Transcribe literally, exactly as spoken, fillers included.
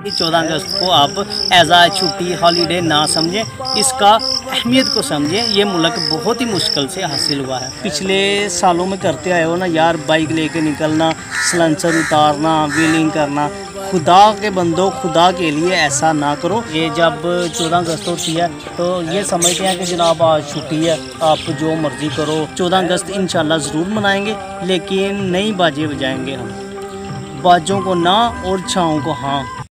चौदह अगस्त को आप एज आ छुट्टी हॉलीडे ना समझें, इसका अहमियत को समझें। ये मुल्क बहुत ही मुश्किल से हासिल हुआ है। पिछले सालों में करते आए हो ना यार, बाइक लेके निकलना, सलेंसर उतारना, व्हीलिंग करना, खुदा के बंदो खुदा के लिए ऐसा ना करो। ये जब चौदह अगस्त होती है तो ये समझते हैं कि जनाब आज छुट्टी है, आप जो मर्ज़ी करो। चौदह अगस्त इंशाल्लाह ज़रूर मनाएंगे, लेकिन नई बाजें बजाएंगे हम, बाजों को ना और छाँव को हाँ।